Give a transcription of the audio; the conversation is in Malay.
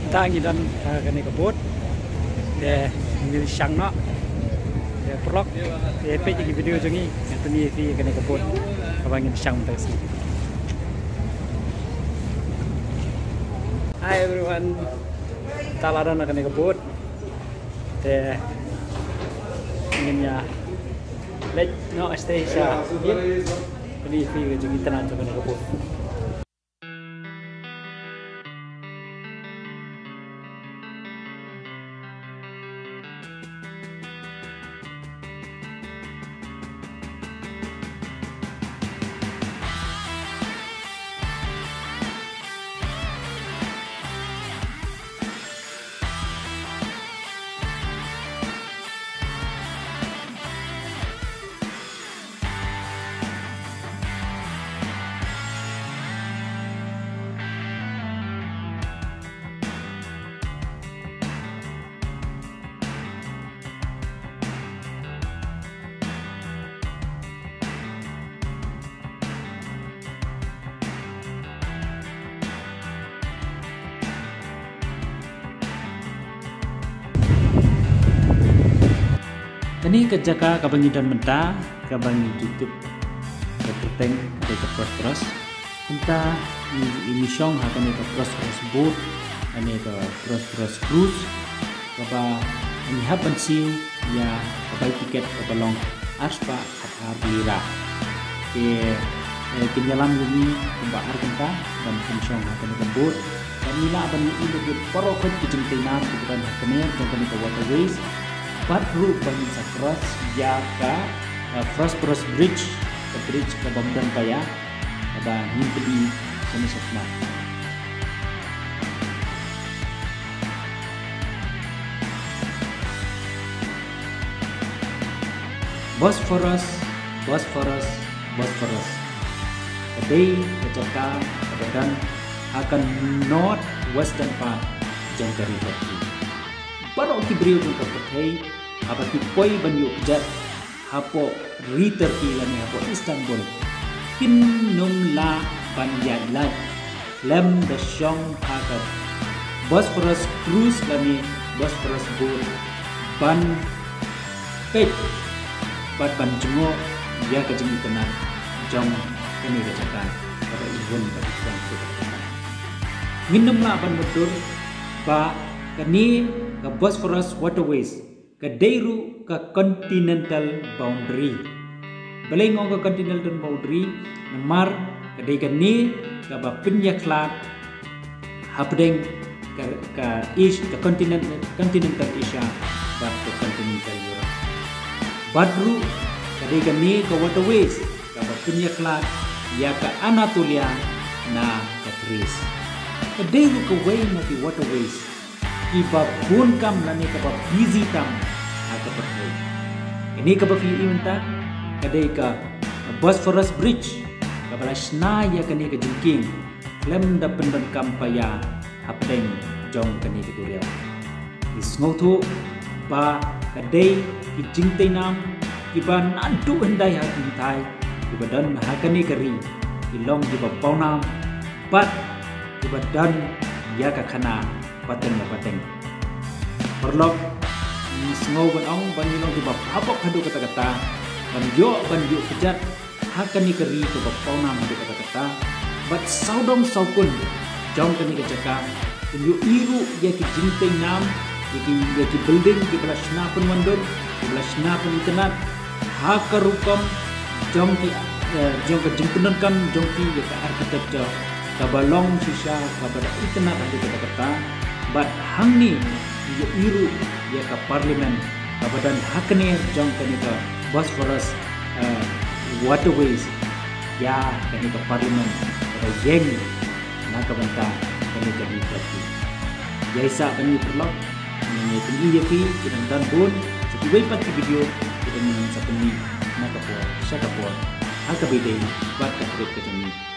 tangi dan kene kebut de mil sang no de prolog de pe di video jongi tuni fi kene kebut abangin sang tasi. Hi everyone, talaran kene kebut de inginnya let no stay sa tuni fi jongi tanan kene kebut. Kini kerjaka kabangi dan mentah kabangi YouTube terteng ada terus entah ini song akan itu terus boat ini itu terus cruise kaba ini happen sih ya kaba tiket kaba long aspa harira ke kenyalam ini kembang kita dan song akan itu boat dan inilah akan itu perokot kejengkelan kebutuhan haknya dan itu waterways baru bangun sakras ya ka Prosperous Bridge ke Bamdan Paya ada himpedi kami sakma Bosphorus kedai kecaka dan akan north western part jang dari Turki baru kibrio untuk pakai apa tipoi banyu kejat hapo Turki lami hapo Istanbul kinnum la banjai lem dasyong hakat Bosphorus cruise lami Bosphorus boat ban pet bat ban jengo ya kejeng tenang jong ini kejakan pada event pada event minum la ban betul ba kini ke Bosphorus waterways ke Deiru ke continental boundary belengong ke continental boundary namar ke Degani ke Bapinyaklat hapdeng ke east ke continental Asia bat ke continental Europe badru ke Degani ke waterways ke Bapinyaklat ya ke Anatolia na ke Greece ke Deiru ke way na di waterways iba bun kam lani kaba busy tam aga pergi ini kaba fi imta kadai ka Bosphorus Bridge kaba lasna ya kani ka jingking klem da pendan kam paya hapdeng jong kani ka duriya isngotu ba kadai ki jingtai nam iba nadu hendai ha tintai iba dan ha kani kari ilong iba paunam bat iba dan ya ka khana pateng perlok sengau ong banilong di bab habok hadu kata-kata banjo kejat hakani keri ke bab paunam hadu kata-kata bat saudong saukun jong kani kejaka tunjuk iru ya ki jingteng nam ya ki building ki belas pun mandor ki belas pun internet hakarukam jong ki jong ke jingpunan kam jong ki ya ka architecture kabalong sisa kabada internet hadu kata-kata bat hangni ya iru ya ka parlimen kabadan hakne jong kani ka Bosphorus waterways ya kani ka parlimen ka yeng na ka banta kani ka Turki ya isa kani perlok ni tinggi ya pi kita dan pun sebagai pati video kita menang sa peni na ka po sa ka po ha ka bidai bat ka trip ka jani